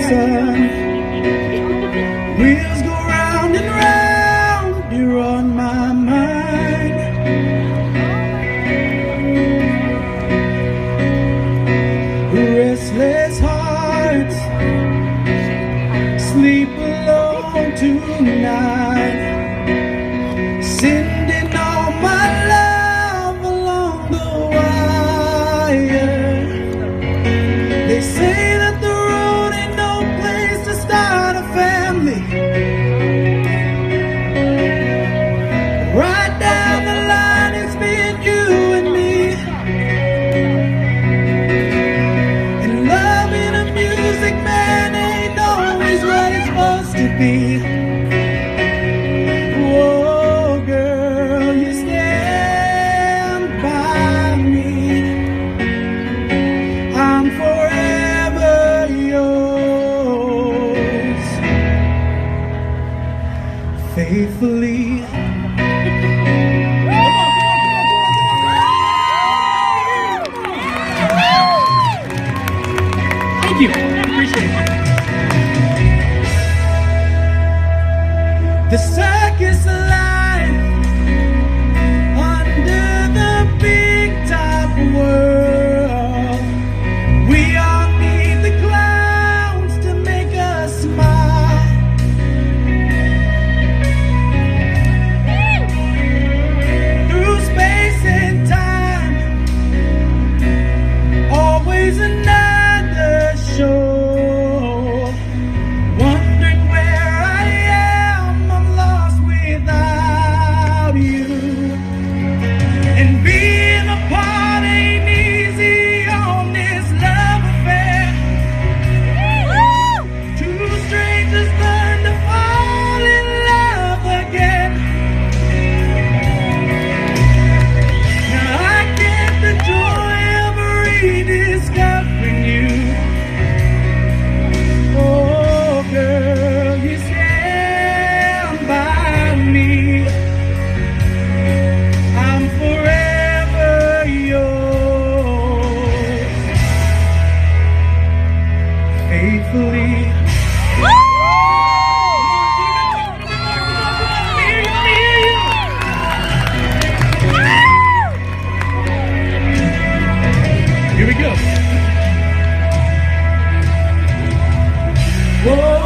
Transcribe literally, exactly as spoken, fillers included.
sun. Wheels go round and round, you're on my mind. Restless hearts sleep alone tonight, sending all my love along the wire. They say that the road ain't no place to start a family. Right down the line, it's been you and me. And loving a music man ain't always what it's supposed to be. Whoa, girl, you stand by me. I'm forever yours, faithfully. Thank you. Appreciate it. The circus life under the big top world. We all need the clowns to make us smile. Through space and time, always another show. Wondering where I am, I'm lost without you. And being apart ain't easy on this love affair. Two strangers learn to fall in love again. Now I get the joy of rediscovering you. Oh, girl, you stand by me. I'm forever yours, faithfully. Here we go. Whoa.